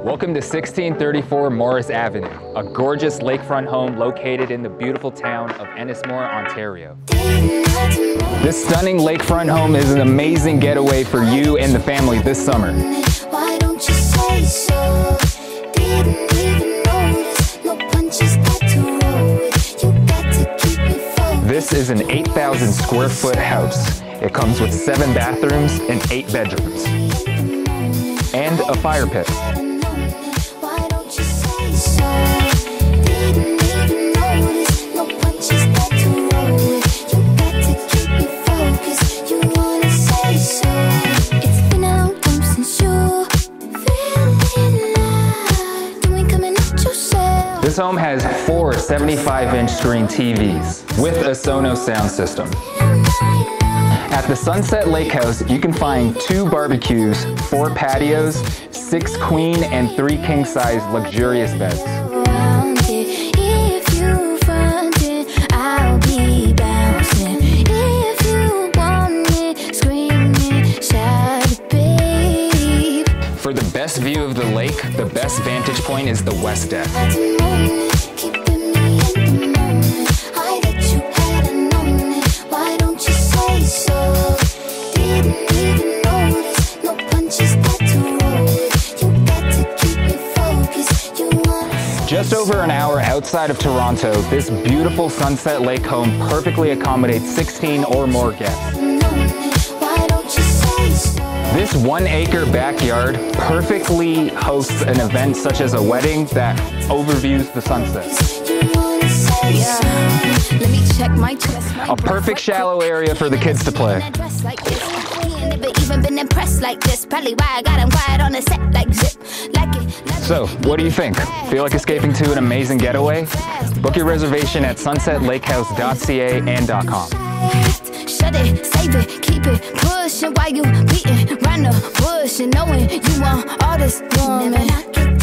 Welcome to 1634 Morris Avenue, a gorgeous lakefront home located in the beautiful town of Ennismore, Ontario. This stunning lakefront home is an amazing getaway for you and the family this summer. Why don't you say so? Didn't even notice, no punches got to roll with. You got to keep me focused. This is an 8,000 square foot house. It comes with 7 bathrooms and 8 bedrooms, and a fire pit. Why don't you say so? Didn't even notice, no punches got to roll with. You got to keep me focused. You wanna say so? It's been a long time since you feeling alive. You ain't coming out yourself. This home has 4 75-inch screen TVs with a Sonos sound system. At the Sunset Lake House, you can find 2 barbecues, 4 patios, 6 queen and 3 king-size luxurious beds. If you front it, I'll be bouncing. If you want it, scream it, shout it, babe. For the best view of the lake, the best vantage point is the west deck. Keeping me in the moment. I that you had known it. Why don't you say so? Didn't even notice, no punches got to roll with. You got to keep me focused. You wanna Just over an hour outside of Toronto, this beautiful Sunset Lake home perfectly accommodates 16 or more guests. Why don't you say so? This 1-acre backyard perfectly hosts an event such as a wedding that overviews the sunset. You wanna say so? Let me check my chest. A perfect shallow area for the kids to play. Dress like this. He ain't never even been impressed like this. Probably why I got him quiet on the set like zip. Like it. So, what do you think? Feel like escaping to an amazing getaway? Book your reservation at sunsetlakhouse.ca and .com. Shut it, save it, keep it pushing while you beating round the bush and knowing you want all this woman. Never knock it